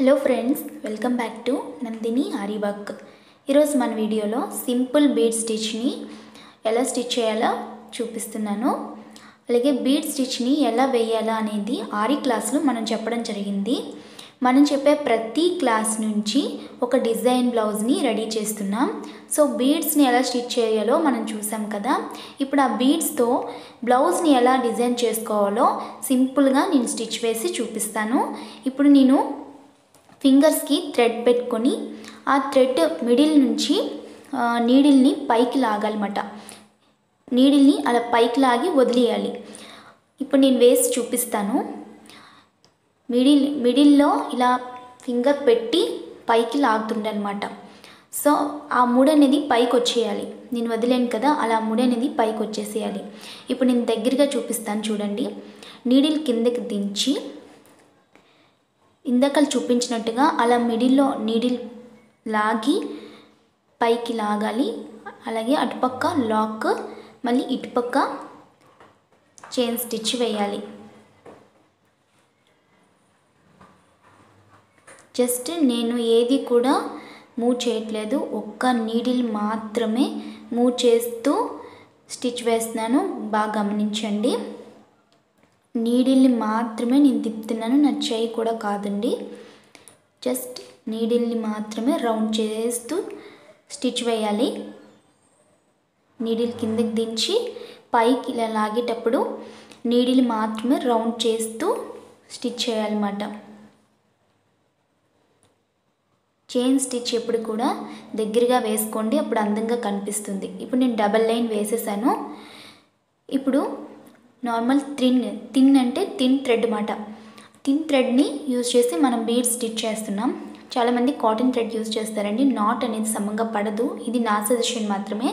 Hello friends, welcome back to Nandini Aari work. ఈరోజు మన వీడియోలో సింపుల్ బీడ్ స్టిచ్ని ఎలా స్టిచ్ చేయాలో చూపిస్తున్నాను. అలాగే బీడ్ స్టిచ్ని ఎలా వేయాలా అనేది ఆరి క్లాస్లో మనం చెప్పడం జరిగింది. మనం చెప్పే ప్రతి క్లాస్ నుంచి ఒక డిజైన్ బ్లౌజ్ని రెడీ చేస్తున్నాం. సో బీడ్స్ని ఎలా స్టిచ్ చేయాలో మనం చూసాం కదా. ఇప్పుడు ఆ బీడ్స్తో బ్లౌజ్ని ఎలా డిజైన్ చేసుకోవాలో సింపుల్గా నేను స్టిచ్ వేసి చూపిస్తాను. ఇప్పుడు నేను ఫింగర్స్కి థ్రెడ్ పెట్టుకొని ఆ థ్రెడ్ మిడిల్ నుంచి నీడిల్ని పైకి లాగాలన్నమాట. నీడిల్ని అలా పైకి లాగి వదిలేయాలి. ఇప్పుడు నేను వేసి చూపిస్తాను. మిడిల్లో ఇలా ఫింగర్ పెట్టి పైకి లాగుతుండనమాట. సో ఆ ముడి అనేది పైకి వచ్చేయాలి. నేను వదిలేను కదా, అలా ముడి అనేది పైకి వచ్చేసేయాలి. ఇప్పుడు నేను దగ్గరగా చూపిస్తాను చూడండి. నీడిల్ కిందకి దించి ఇందాక చూపించినట్టుగా అలా మిడిల్లో నీడిల్ లాగి పైకి లాగాలి. అలాగే అటుపక్క లాక్, మళ్ళీ ఇటుపక్క చైన్ స్టిచ్ వేయాలి. జస్ట్ నేను ఏది కూడా మూవ్ చేయట్లేదు, ఒక్క నీడిల్ మాత్రమే మూవ్ చేస్తూ స్టిచ్ వేస్తున్నాను. బాగా గమనించండి. నీడిల్ని మాత్రమే నేను తిప్పుతున్నాను, నా చేయి కూడా కాదండి. జస్ట్ నీడిల్ని మాత్రమే రౌండ్ చేస్తూ స్టిచ్ వేయాలి. నీడిల్ కిందకి దించి పైకి ఇలా లాగేటప్పుడు నీడిల్ మాత్రమే రౌండ్ చేస్తూ స్టిచ్ చేయాలన్నమాట. చైన్ స్టిచ్ ఎప్పుడు కూడా దగ్గరగా వేసుకోండి, అప్పుడు అందంగా కనిపిస్తుంది. ఇప్పుడు నేను డబల్ లైన్ వేసేసాను. ఇప్పుడు నార్మల్ థిన్ అంటే థిన్ థ్రెడ్ అన్నమాట. థిన్ థ్రెడ్ని యూజ్ చేసి మనం బీడ్స్ స్టిచ్ చేస్తున్నాం. చాలామంది కాటన్ థ్రెడ్ యూజ్ చేస్తారండి. నాట్ అనేది సమంగా పడదు. ఇది నా సజెషన్ మాత్రమే.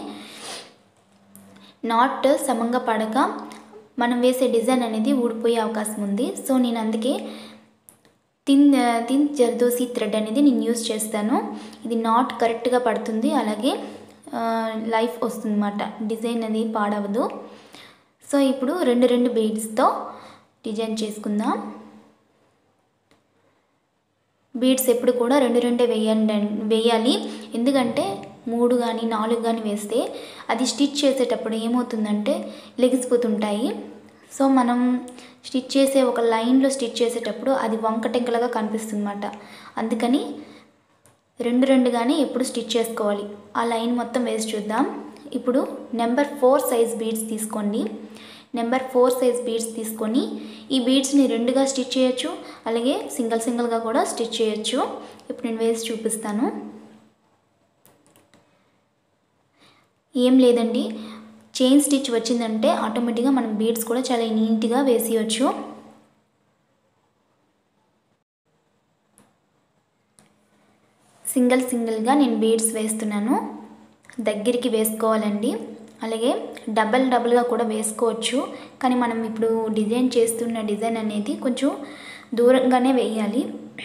నాట్ సమంగా పడక మనం వేసే డిజైన్ అనేది ఊడిపోయే అవకాశం ఉంది. సో నేను అందుకే థిన్ జర్దోసి థ్రెడ్ అనేది నేను యూజ్ చేస్తాను. ఇది నాట్ కరెక్ట్గా పడుతుంది, అలాగే లైఫ్ వస్తుంది అన్నమాట. డిజైన్ అనేది పాడవదు. సో ఇప్పుడు రెండు బీడ్స్తో డిజైన్ చేసుకుందాం. బీడ్స్ ఎప్పుడు కూడా రెండు వేయాలి. ఎందుకంటే 3 కానీ 4 కానీ వేస్తే అది స్టిచ్ చేసేటప్పుడు ఏమవుతుందంటే లెగిసిపోతుంటాయి. సో మనం స్టిచ్ చేసే ఒక లైన్లో స్టిచ్ చేసేటప్పుడు అది వంకటెంకలుగా కనిపిస్తుంది అన్నమాట. అందుకని రెండుగానే ఎప్పుడు స్టిచ్ చేసుకోవాలి. ఆ లైన్ మొత్తం వేసి చూద్దాం. ఇప్పుడు నెంబర్ 4 సైజ్ బీడ్స్ తీసుకోండి. నెంబర్ 4 సైజ్ బీడ్స్ తీసుకొని ఈ బీడ్స్ని రెండుగా స్టిచ్ చేయొచ్చు, అలాగే సింగిల్గా కూడా స్టిచ్ చేయొచ్చు. ఇప్పుడు నేను వేసి చూపిస్తాను. ఏం లేదండి, చైన్ స్టిచ్ వచ్చిందంటే ఆటోమేటిక్గా మనం బీడ్స్ కూడా చాలా నీట్గా వేసేయచ్చు. సింగిల్గా నేను బీడ్స్ వేస్తున్నాను. దగ్గరికి వేసుకోవాలండి. అలాగే డబల్గా కూడా వేసుకోవచ్చు. కానీ మనం ఇప్పుడు డిజైన్ చేస్తున్న డిజైన్ అనేది కొంచెం దూరంగానే వేయాలి.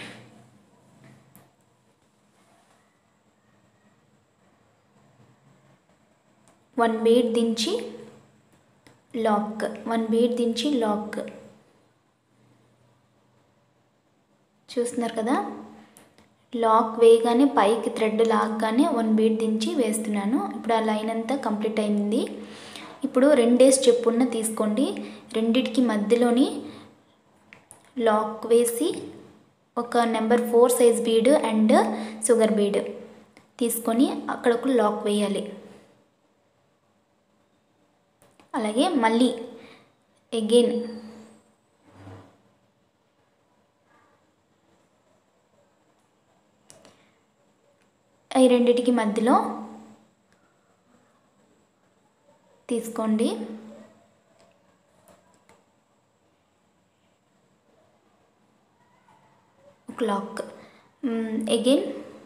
వన్ బీడ్ దించి లాక్, 1 బీడ్ దించి లాక్. చూస్తున్నారు కదా, లాక్ వేయగానే పైకి థ్రెడ్ లాగ్గానే 1 బీడ్ దించి వేస్తున్నాను. ఇప్పుడు ఆ లైన్ అంతా కంప్లీట్ అయింది. ఇప్పుడు 2 స్టెప్పున్న తీసుకోండి. రెండిటికి మధ్యలోని లాక్ వేసి ఒక number 4 size bead and sugar bead తీసుకొని అక్కడ ఒక లాక్ వేయాలి. అలాగే మళ్ళీ అగైన్ ఈ రెండిటికి మధ్యలో తీసుకోండి. ఒక lock. Again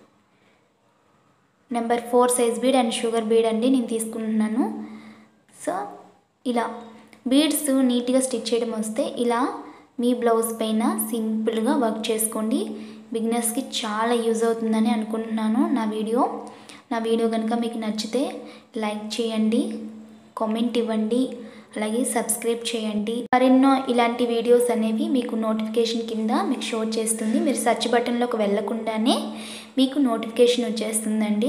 number 4 size bead and sugar bead అండి నేను తీసుకుంటున్నాను. సో ఇలా బీడ్స్ నీట్గా స్టిచ్ చేయడం వస్తే ఇలా మీ బ్లౌజ్ పైన సింపుల్గా వర్క్ చేసుకోండి. బిగినర్స్కి చాలా యూజ్ అవుతుందని అనుకుంటున్నాను నా వీడియో కనుక మీకు నచ్చితే లైక్ చేయండి, కామెంట్ ఇవ్వండి, అలాగే సబ్స్క్రైబ్ చేయండి. మరెన్నో ఇలాంటి వీడియోస్ అనేవి మీకు నోటిఫికేషన్ కింద మీకు షో చేస్తుంది. మీరు సెర్చ్ బటన్లోకి వెళ్ళకుండానే మీకు నోటిఫికేషన్ వచ్చేస్తుందండి.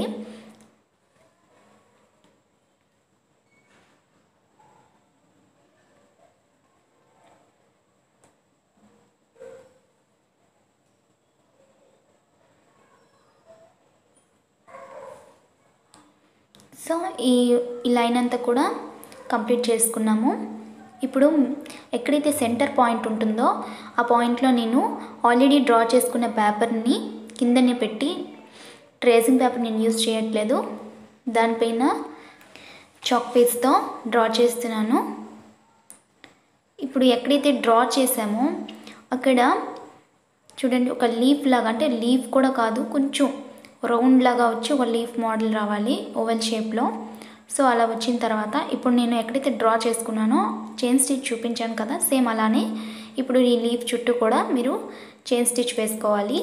సో ఈ లైన్ అంతా కూడా కంప్లీట్ చేసుకున్నాము. ఇప్పుడు ఎక్కడైతే సెంటర్ పాయింట్ ఉంటుందో ఆ పాయింట్లో నేను ఆల్రెడీ డ్రా చేసుకున్న పేపర్ని కిందనే పెట్టి, ట్రేసింగ్ పేపర్ నేను యూజ్ చేయట్లేదు, దానిపైన చాక్ పీస్తో డ్రా చేస్తున్నాను. ఇప్పుడు ఎక్కడైతే డ్రా చేసామో అక్కడ చూడండి, ఒక లీఫ్ లాగా, అంటే లీఫ్ కూడా కాదు, కొంచెం రౌండ్ లాగా వచ్చి ఒక లీఫ్ మోడల్ రావాలి ఓవెల్ షేప్లో. సో అలా వచ్చిన తర్వాత ఇప్పుడు నేను ఎక్కడైతే డ్రా చేసుకున్నానో చైన్ స్టిచ్ చూపించాను కదా, సేమ్ అలానే ఇప్పుడు ఈ లీఫ్ చుట్టూ కూడా మీరు చైన్ స్టిచ్ వేసుకోవాలి.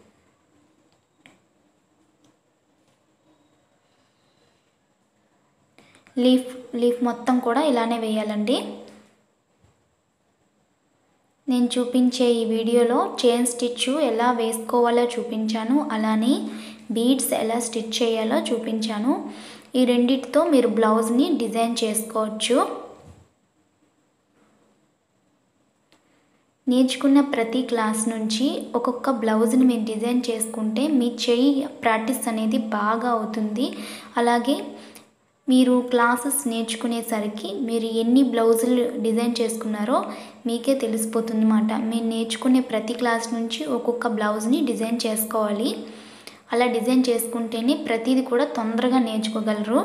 లీఫ్ మొత్తం కూడా ఇలానే వేయాలండి. నేను చూపించే ఈ వీడియోలో చైన్ స్టిచ్ ఎలా వేసుకోవాలో చూపించాను, అలానే బీడ్స్ ఎలా స్టిచ్ చేయాలో చూపించాను. ఈ రెండిటితో మీరు బ్లౌజ్ని డిజైన్ చేసుకోవచ్చు. నేర్చుకున్న ప్రతి క్లాస్ నుంచి ఒక్కొక్క బ్లౌజ్ని మీరు డిజైన్ చేసుకుంటే మీ చెయ్యి ప్రాక్టీస్ అనేది బాగా అవుతుంది. అలాగే మీరు క్లాసెస్ నేర్చుకునేసరికి మీరు ఎన్ని బ్లౌజులు డిజైన్ చేసుకున్నారో మీకే తెలిసిపోతుంది అన్నమాట. మీరు నేర్చుకునే ప్రతి క్లాస్ నుంచి ఒక్కొక్క బ్లౌజ్ని డిజైన్ చేసుకోవాలి. అలా డిజైన్ చేసుకుంటేనే ప్రతిదీ కూడా తొందరగా నేర్చుకోగలరు.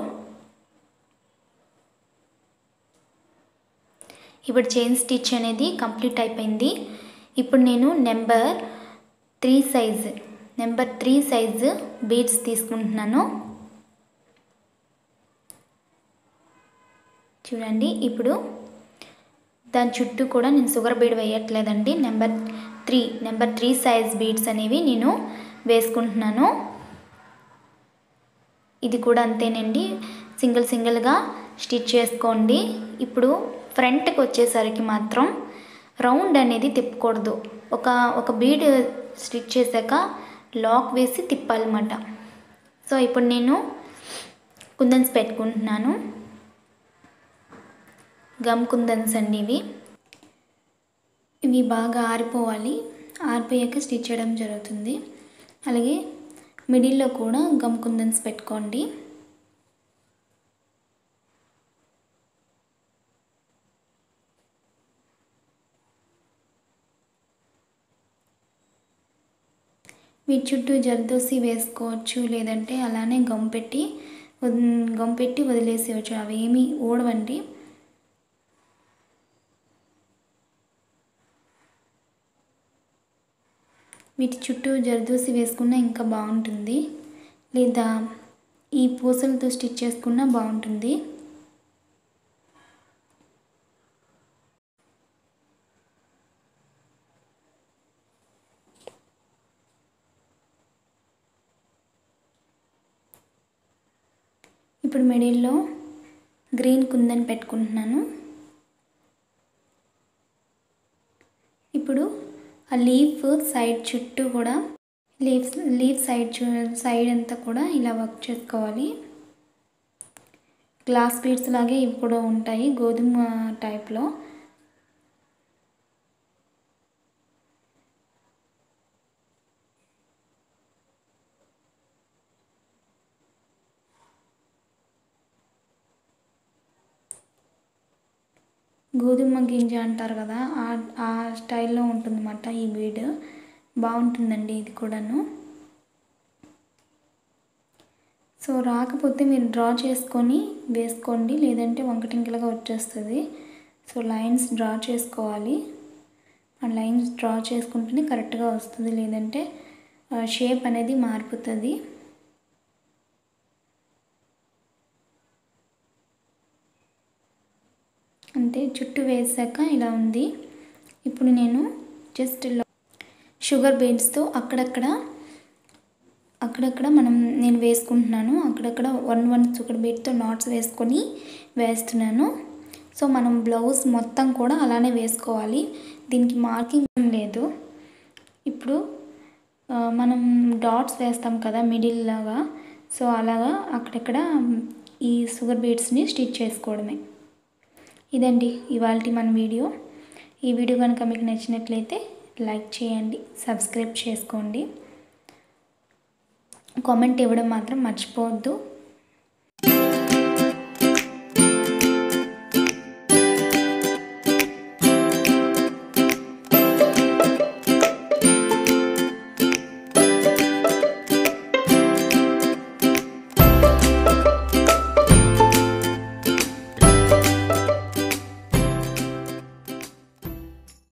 ఇప్పుడు చైన్ స్టిచ్ అనేది కంప్లీట్ అయిపోయింది. ఇప్పుడు నేను నెంబర్ 3 సైజు బీడ్స్ తీసుకుంటున్నాను. చూడండి, ఇప్పుడు దాని చుట్టూ కూడా నేను షుగర్ బీడ్ వేయట్లేదండి. నెంబర్ 3 సైజ్ బీడ్స్ అనేవి నేను వేసుకుంటున్నాను. ఇది కూడా అంతేనండి, సింగిల్గా స్టిచ్ చేసుకోండి. ఇప్పుడు ఫ్రంట్కి వచ్చేసరికి మాత్రం రౌండ్ అనేది తిప్పకూడదు. ఒక బీడ్ స్టిచ్ చేశాక లాక్ వేసి తిప్పాలన్నమాట. సో ఇప్పుడు నేను కుందన్స్ పెట్టుకుంటున్నాను. గమ్ కుందన్స్ అండి ఇవి బాగా ఆరిపోవాలి. ఆరిపోయాక స్టిచ్ చేయడం జరుగుతుంది. అలాగే మిడిల్లో కూడా గమ్ కుందన్స్ పెట్టుకోండి. వీటి చుట్టూ జర్దోసి వేసుకోవచ్చు, లేదంటే అలానే గమ్ పెట్టి వదిలేసేయచ్చు. అవి ఏమీ ఊడవండి. వీటి చుట్టూ జర్దోసి వేసుకున్నా ఇంకా బాగుంటుంది, లేదా ఈ పూసలతో స్టిచ్ చేసుకున్నా బాగుంటుంది. ఇప్పుడు మిడిల్లో గ్రీన్ కుందన్ పెట్టుకుంటున్నాను. ఇప్పుడు ఆ లీఫ్ సైడ్ చుట్టూ కూడా లీఫ్ సైడ్ అంతా కూడా ఇలా వర్క్ చేసుకోవాలి. గ్లాస్ బీడ్స్ లాగే ఇవి కూడా ఉంటాయి, గోధుమ టైప్లో. గోధుమ గింజ అంటారు కదా, ఆ స్టైల్లో ఉంటుందన్నమాట ఈ బీడ్. బాగుంటుందండి ఇది కూడాను. సో రాకపోతే మీరు డ్రా చేసుకొని వేసుకోండి, లేదంటే వంకటింకలుగా వచ్చేస్తుంది. సో లైన్స్ డ్రా చేసుకోవాలి. ఆ లైన్స్ డ్రా చేసుకుంటేనే కరెక్ట్గా వస్తుంది, లేదంటే షేప్ అనేది మారిపోతుంది. అంతే, చుట్టూ వేసాక ఇలా ఉంది. ఇప్పుడు నేను జస్ట్ షుగర్ బీడ్స్తో అక్కడక్కడ నేను వేసుకుంటున్నాను. అక్కడక్కడ 1 షుగర్ బీడ్తో నాట్స్ వేసుకొని వేస్తున్నాను. సో మనం బ్లౌజ్ మొత్తం కూడా అలానే వేసుకోవాలి, దీనికి మార్కింగ్ లేదు. ఇప్పుడు మనం డాట్స్ వేస్తాం కదా మిడిల్ లాగా, సో అలాగా అక్కడక్కడ ఈ షుగర్ బీడ్స్ని స్టిచ్ చేసుకోవడమే. ఇదండి ఇవాల్టి మన వీడియో. ఈ వీడియో కనుక మీకు నచ్చినట్లయితే లైక్ చేయండి, సబ్స్క్రైబ్ చేసుకోండి, కామెంట్ ఇవ్వడం మాత్రం మర్చిపోవద్దు.